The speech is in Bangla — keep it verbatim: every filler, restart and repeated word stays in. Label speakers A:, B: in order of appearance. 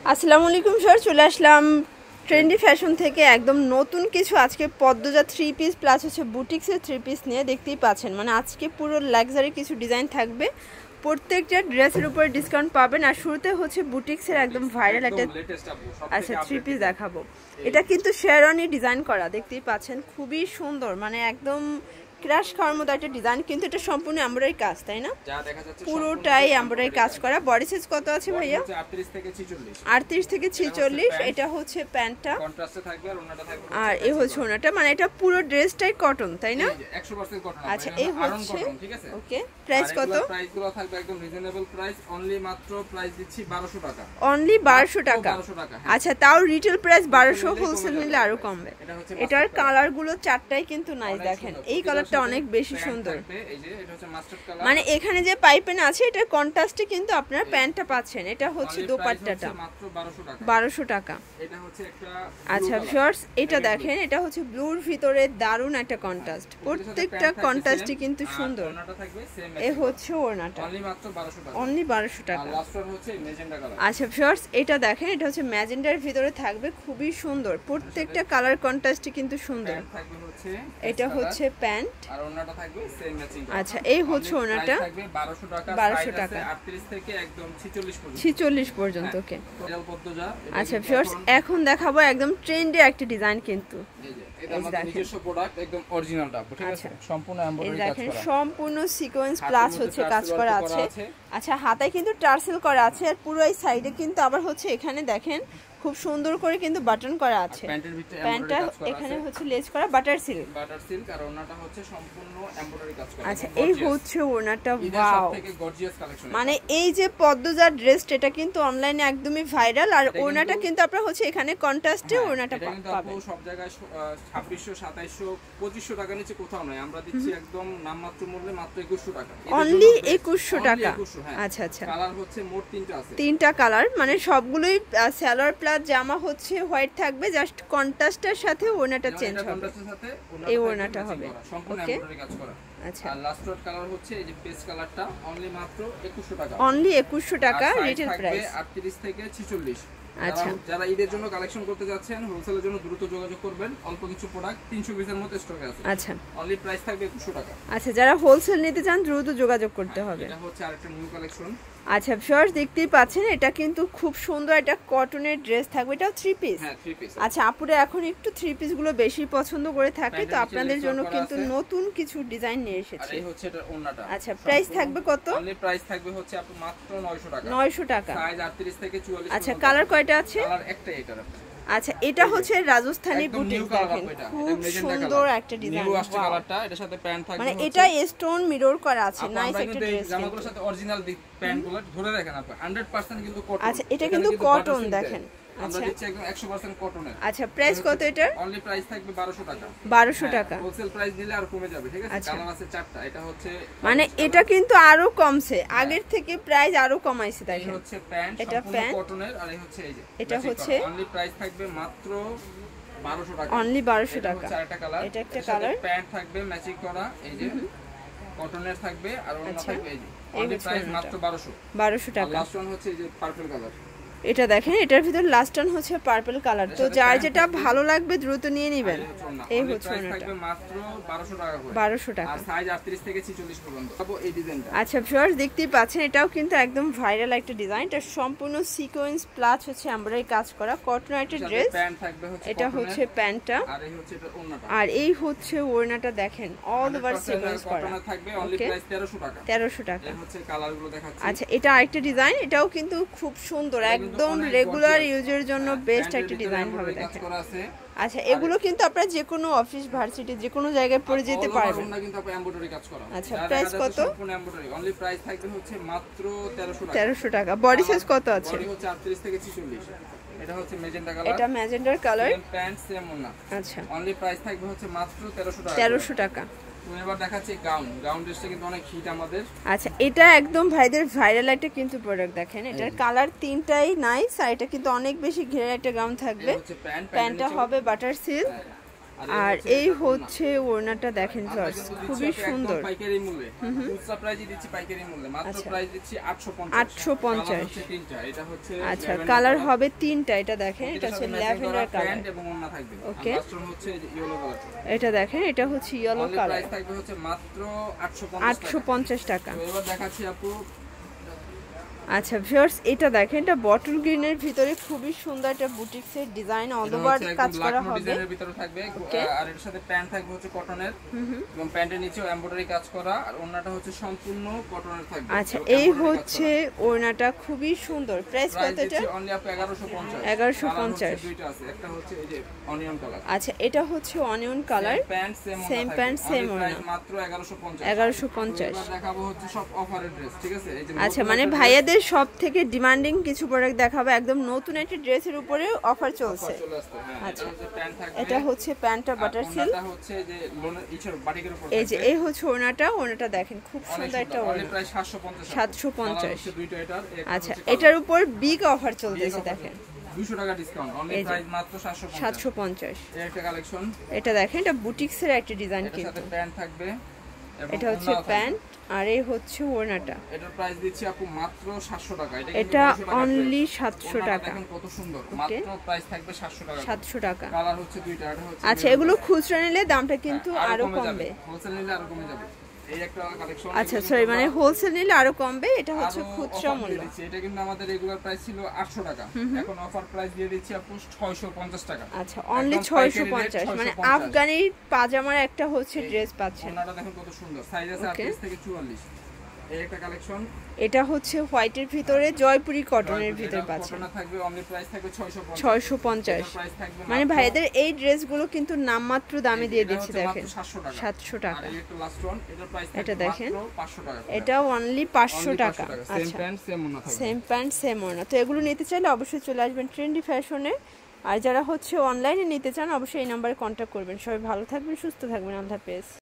A: আসসালামু আলাইকুম স্যার, চলে আসলাম ট্রেন্ডি ফ্যাশন থেকে একদম নতুন কিছু। আজকে পদ্মজা থ্রি পিস প্লাস হচ্ছে বুটিক্সের থ্রি পিস নিয়ে দেখতেই পাচ্ছেন। মানে আজকে পুরো লাক্সারি কিছু ডিজাইন থাকবে, প্রত্যেকটা ড্রেসের উপরে ডিসকাউন্ট পাবেন। আর শুরুতে হচ্ছে বুটিক্সের একদম ভাইরাল একটা আচ্ছা থ্রি পিস দেখাবো। এটা কিন্তু শেরওয়ানি ডিজাইন করা, দেখতেই পাচ্ছেন খুবই সুন্দর, মানে একদম ক্রাশ খাওয়ার মতো একটা ডিজাইন। কিন্তু এটা সম্পূর্ণ এমব্রয়ডারি কাজ, তাই না? পুরোটাই এমব্রয়ডারি কাজ করা। বডি সাইজ কত আছে ভাইয়া? আটত্রিশ থেকে ছেচল্লিশ। এটা হচ্ছে প্যান্টটা আর এ হচ্ছে ওনাটা, মানে এটা পুরো ড্রেসটাই কটন, তাই না?
B: একশো পার্সেন্ট কটন।
A: আচ্ছা, এই হচ্ছে ওকে। প্রাইস কত?
B: প্রাইসগুলো থাকবে একদম রিজনেবল প্রাইস, অনলি মাত্র প্রাইস দিচ্ছি বারোশো টাকা।
A: অনলি বারোশো টাকা। আচ্ছা, তাও রিটেল প্রাইস বারোশো, হোলসেল নিলে আরো কমবে। এটার কালারগুলো চারটাই কিন্তু নাইস, দেখেন এই কালার অনেক বেশি সুন্দর। মানে এখানে যে পাইপেন আছে এটার কন্ট্রাস্টে কিন্তু আপনারা প্যান্টটা পাচ্ছেন। এটা হচ্ছে দোপাট্টাটা বারোশো টাকা। আচ্ছা ভিউয়ার্স, এটা দেখেন, এটা হচ্ছে ব্লুর ভিতরে দারুণ একটা কন্ট্রাস্ট, প্রত্যেকটা কন্ট্রাস্টই কিন্তু সুন্দর। এ হচ্ছে ওড়নাটা অনলি বারোশো টাকা। আচ্ছা ভিউয়ার্স, এটা দেখেন, এটা হচ্ছে ম্যাজেন্ডার ভিতরে থাকবে, খুবই সুন্দর, প্রত্যেকটা কালার কন্ট্রাস্টই কিন্তু সুন্দর। এটা হচ্ছে প্যান্ট আর ওড়নাটা থাকবে সেম ম্যাচিং। আচ্ছা, এই হচ্ছে ওড়নাটা থাকবে বারোশো টাকা, বারোশো টাকা আটত্রিশ থেকে একদম ছেচল্লিশ পর্যন্ত, ছেচল্লিশ পর্যন্ত। ওকে আচ্ছা ভিউয়ার্স, এখন দেখাবো একদম ট্রেন্ডি একটা ডিজাইন, কিন্তু
B: এটা আমাদের নিজস্ব প্রোডাক্ট, একদম অরিজিনালটা, ঠিক আছে? সম্পূর্ণ এমব্রয়ডারি কাজ করা,
A: সম্পূর্ণ সিকোয়েন্স প্লাস হচ্ছে কাজ করা আছে। আচ্ছা, হাতায় কিন্তু টার্সেল করা আছে, আর পুরো এই সাইডে কিন্তু আবার হচ্ছে এখানে দেখেন খুব সুন্দর করে কিন্তু বাটন করা আছে। প্যান্টটা এখানে হচ্ছে লেস করা বাটার সিল্ক,
B: বাটার সিল্ক, আর ওড়নাটা হচ্ছে সম্পূর্ণ এমব্রয়ডারি কাজ করা।
A: আচ্ছা, এই হচ্ছে ওড়নাটা। ওয়াও,
B: থেকে গর্জিয়াস কালেকশন।
A: মানে এই যে পদ্মজা ড্রেস, এটা কিন্তু অনলাইনে একদমই ভাইরাল। আর ওড়নাটা কিন্তু আপনারা হচ্ছে এখানে কন্ট্রাস্টে ওড়নাটা পাবেন।
B: সব জায়গায় ছাব্বিশশো সাতাইশশো পঁচিশশো টাকা নিচে কোথাও নয়, আমরা দিচ্ছি একদম নামমাত্র মূল্যে মাত্র একুশশো টাকা।
A: অনলি একুশশো টাকা। আচ্ছা আচ্ছা,
B: কালার হচ্ছে মোট তিনটা আছে,
A: তিনটা কালার, মানে সবগুলোই সালোয়ার প্লাস জামা হচ্ছে হোয়াইট থাকবে, জাস্ট কন্ট্রাস্টের সাথে ওড়নাটা চেঞ্জ হবে। এই ওড়নাটা হবে
B: সম্পূর্ণ এমব্রয়ডারি কাজ করা। আচ্ছা, আর লাস্ট রড কালার হচ্ছে এই যে পেস্ট কালারটা, অনলি মাত্র একুশশো টাকা।
A: অনলি একুশশো টাকা রিটেল প্রাইস,
B: আটত্রিশ থেকে ছেচল্লিশ।
A: আচ্ছা,
B: যারা ঈদের জন্য কালেকশন করতে যাচ্ছেন, হোলসেলের জন্য দ্রুত যোগাযোগ করবেন। অল্প কিছু প্রোডাক্ট তিনশো পিসের মতো স্টকে আছে।
A: আচ্ছা,
B: অনলি প্রাইস থাকবে একুশশো টাকা।
A: আচ্ছা, যারা হোলসেল নিতে চান দ্রুত যোগাযোগ করতে হবে।
B: এটা হচ্ছে আরেকটা নিউ কালেকশন।
A: আচ্ছা ভিউয়ার্স, দেখতেই পাচ্ছেন এটা কিন্তু খুব সুন্দর একটা কটনের ড্রেস থাকবে, এটাও থ্রি পিস।
B: হ্যাঁ, থ্রি পিস।
A: আচ্ছা, আপুরা এখন একটু থ্রি পিস গুলো বেশি পছন্দ করে থাকে, তো আপনাদের জন্য কিন্তু নতুন কিছু ডিজাইন নিয়ে এসেছি।
B: আর এই হচ্ছে এটা ওন্নাটা।
A: আচ্ছা, প্রাইস থাকবে কত?
B: অনলি প্রাইস থাকবে হচ্ছে আপু মাত্র নয়শো টাকা।
A: নয়শো টাকা।
B: সাইজ আটত্রিশ থেকে চুয়াল্লিশ।
A: আচ্ছা, কালার কয়টা আছে?
B: কালার একটাই এটা।
A: আচ্ছা, এটা হচ্ছে রাজস্থানী বুটিক, দেখেন খুব সুন্দর একটা ডিজাইন।
B: নিউ আসছে কালারটা, এটার সাথে প্যান্ট থাকবে,
A: মানে এটা স্টোন মিরর করা আছে, নাইস একটা ড্রেস।
B: জামাগুলোর সাথে অরিজিনাল প্যান্টগুলো ধরে রাখেন আপনি, একশো পার্সেন্ট কিন্তু কটন।
A: আচ্ছা, এটা কিন্তু কটন, দেখেন।
B: আমরা দিচ্ছি একদম একশো পার্সেন্ট কটনের।
A: আচ্ছা, প্রাইস কত এটার?
B: অনলি প্রাইস থাকবে বারোশো টাকা।
A: বারোশো টাকা।
B: হোলসেল প্রাইস দিলে আর কমে যাবে, ঠিক আছে? কালার আছে চারটা। এটা হচ্ছে
A: মানে এটা কিন্তু আরো কমছে, আগের থেকে প্রাইস আরো কমাইছে, তাই
B: এটা হচ্ছে প্যান্ট,
A: এটা প্যান্ট
B: কটনের, আর এই হচ্ছে এই যে
A: এটা হচ্ছে
B: অনলি প্রাইস থাকবে মাত্র বারোশো টাকা।
A: অনলি বারোশো টাকা।
B: চারটা কালার,
A: এটা একটা কালার,
B: প্যান্ট থাকবে ম্যাচিং করা, এই যে কটনের থাকবে, আর ওড়না থাকবে এই যে। অনলি প্রাইস মাত্র বারোশো।
A: বারোশো টাকা।
B: লাস্ট ওয়ান হচ্ছে এই যে পার্পল কালার।
A: এটা দেখেন, এটার ভিতর লাস্ট ওয়ান হচ্ছে পার্পল কালার, তো যার যেটা ভালো লাগবে দ্রুত নিয়ে নেবেন। এই হচ্ছে
B: ওনাটা মাত্র বারোশো টাকা করে।
A: বারোশো টাকা।
B: আর সাইজ আটত্রিশ থেকে ছেচল্লিশ পর্যন্ত। তবে এই ডিজাইনটা,
A: আচ্ছা ভিউয়ার্স, দেখতেই পাচ্ছেন এটাও কিন্তু একদম ভাইরাল একটা ডিজাইন। এটা সম্পূর্ণ সিকোয়েন্স প্লাস হচ্ছে এমব্রয়ডারি কাজ করা, কটন একটা ড্রেস।
B: প্যান্ট থাকবে হচ্ছে,
A: এটা হচ্ছে প্যান্টটা,
B: আর এই হচ্ছে এটা ওড়নাটা,
A: আর এই হচ্ছে ওড়নাটা, দেখেন অল ওভার সিকোয়েন্স করা।
B: কটন থাকবে, অনলি প্রাইস তেরোশো টাকা।
A: তেরোশো টাকা।
B: এই হচ্ছে কালারগুলো দেখাচ্ছি।
A: আচ্ছা, এটা আরেকটা ডিজাইন, এটাও কিন্তু খুব সুন্দর, একদম রেগুলার ইউজের জন্য বেস্ট একটা ডিজাইন হবে, দেখেন। আচ্ছা, এগুলো কিন্তু আপনারা যে কোনো অফিস ভার্সিটি যে কোনো জায়গায় পরে যেতে পারবেন।
B: না কিন্তু আপনি এমব্রয়ডারি কাজ করা।
A: আচ্ছা, প্রাইস কত?
B: সম্পূর্ণ এমব্রয়ডারি, অনলি প্রাইস থাকবে হচ্ছে মাত্র তেরোশো টাকা।
A: তেরোশো টাকা। বডি সাইজ কত আছে?
B: বডি হচ্ছে আটত্রিশ থেকে ছেচল্লিশ। এটা হচ্ছে ম্যাজেন্টা কালার,
A: এটা ম্যাজেন্ডার কালার,
B: প্যান্ট সেম ওড়না।
A: আচ্ছা,
B: অনলি প্রাইস থাকবে হচ্ছে মাত্র তেরোশো টাকা।
A: তেরোশো টাকা।
B: এবার দেখাচ্ছি গাউন। গাউন ড্রেসটা কিন্তু অনেক হিট আমাদের।
A: আচ্ছা, এটা একদম ভাইদের ভাইরাল একটা কিন্তু প্রোডাক্ট, দেখেন এটার কালার তিনটাই নাইস, আর এটা কিন্তু অনেক বেশি ঘেরের একটা গাউন থাকবে। প্যান্টটা হবে বাটার সিল্ক, আর এই হচ্ছে ওড়নাটা দেখেন ভিউয়ার্স, খুবই সুন্দর।
B: পাইকারি মূল্যে খুচরা প্রাইসে দিচ্ছি, পাইকারি মূল্যে মাত্র প্রাইস দিচ্ছি আটশো পঞ্চাশ।
A: আটশো পঞ্চাশ
B: তিনটা, এটা হচ্ছে
A: আচ্ছা কালার হবে তিনটা। এটা দেখেন, এটা হচ্ছে ল্যাভেন্ডার কালার
B: প্যান্ট এবং ওড়না থাকবে।
A: ওকে,
B: লাস্টন হচ্ছে ইয়েলো কালার।
A: এটা দেখেন, এটা হচ্ছে ইয়েলো কালার।
B: প্রাইস থাকবে হচ্ছে মাত্র
A: আটশো পঞ্চাশ টাকা।
B: তো এবার দেখাচ্ছি আপু।
A: আচ্ছা ভিউয়ার্স, এটা দেখেন, এটা বটল গ্রিনের ভিতরে খুবই সুন্দর একটা বুটিক্সের ডিজাইন অল ওভার কাজ করা হবে।
B: ডিজাইনের ভিতরে থাকবে আর এর সাথে প্যান্ট থাকবে হচ্ছে কটনের এবং প্যান্টের নিচেও এমব্রয়ডারি কাজ করা আর ওড়নাটা হচ্ছে সম্পূর্ণ কটনের থাকবে।
A: আচ্ছা এই হচ্ছে ওড়নাটা, খুবই সুন্দর। প্রাইস কত এটা?
B: অনলি আপু এগারোশো পঞ্চাশ।
A: এগারোশো পঞ্চাশ।
B: দুইটা আছে, একটা হচ্ছে এই যে অনিয়ন কালার।
A: আচ্ছা এটা হচ্ছে onion colour,
B: pant same
A: same pant same ওড়না,
B: মাত্র এগারোশো পঞ্চাশ।
A: এগারোশো পঞ্চাশ।
B: এবার দেখাবো হচ্ছে সব অফারের ড্রেস, ঠিক আছে? এই যে
A: আচ্ছা মানে ভাইয়াদের সব থেকে ডিমান্ডিং কিছু প্রোডাক্ট দেখাবো, একদম নতুন একটা ড্রেসের উপরে অফার চলছে। আচ্ছা এটা হচ্ছে প্যান্টটা বাটার সিল্ক,
B: এটা হচ্ছে যে লোনের ইচের বাটিকের উপর।
A: এই যে এই হচ্ছে ওড়নাটা, ওড়নাটা দেখেন খুব সুন্দর একটা ওড়না,
B: প্রায় সাতশো পঞ্চাশ।
A: সাতশো পঞ্চাশ।
B: দুইটা এটার।
A: আচ্ছা এটার উপর বিগ অফার চলতেছে দেখেন,
B: দুইশো টাকা ডিসকাউন্ট, অনলি প্রাইস মাত্র সাতশো পঞ্চাশ। এর একটা কালেকশন,
A: এটা দেখেন, এটা বুটিক্সের একটা ডিজাইন
B: এর
A: কিন্তু।
B: সাথে প্যান্ট থাকবে,
A: এটা হচ্ছে প্যান্ট আর এই হচ্ছে ওড়নাটা।
B: এটার প্রাইস দিচ্ছি আপু মাত্র সাতশো টাকা।
A: এটা অনলি সাতশো টাকা।
B: দেখেন কত সুন্দর, মাত্র প্রাইস থাকবে সাতশো টাকা।
A: সাতশো টাকা।
B: কালার হচ্ছে দুইটা, এটা হচ্ছে।
A: আচ্ছা এগুলো খুচরা নিলে দামটা কিন্তু আরো কমবে,
B: হোলসেল নিলে আরো কমে যাবে। এই একটা কালেকশন।
A: আচ্ছা সরি, মানে হোলসেল নিলে আরো কমবে, এটা হচ্ছে খুচরা মূল্য।
B: এটা কিন্তু আমাদের রেগুলার প্রাইস ছিল আটশো টাকা, এখন অফার প্রাইস দিয়ে দিচ্ছি আপু ছয়শো পঞ্চাশ টাকা।
A: আচ্ছা অনলি ছয়শো পঞ্চাশ, মানে আফগানি পাজামার একটা হচ্ছে ড্রেস পাচ্ছেন।
B: ওনাটা দেখেন কত সুন্দর, সাইজ আছে আটত্রিশ থেকে চুয়াল্লিশ। এই একটা কালেকশন,
A: এটা হচ্ছে হোয়াইটের ভিতরে জয়পুরি কটনের ভিতরে পাচ্ছেন।
B: কটন থাকবে, অনলি প্রাইস থাকবে
A: ছয়শো পঞ্চাশ। মানে ভাইদের এই ড্রেসগুলো কিন্তু নামমাত্র দামে দিয়ে দিচ্ছি দেখেন, সাতশো টাকা।
B: আর এটা লাস্ট ওয়ান, এটার প্রাইস
A: এটা দেখেন
B: পাঁচশো টাকা।
A: এটা অনলি পাঁচশো টাকা।
B: সেম প্যান্ট সেম ওড়না থাকবে,
A: সেম প্যান্ট সেম ওড়না। তো এগুলো নিতে চাইলে অবশ্যই চলে আসবেন ট্রেন্ডি ফ্যাশনে। আর যারা হচ্ছে অনলাইনে নিতে চান অবশ্যই এই নাম্বারে কন্ট্যাক্ট করবেন। সবাই ভালো থাকবেন, সুস্থ থাকবেন, আল্লাহ হাফেজ।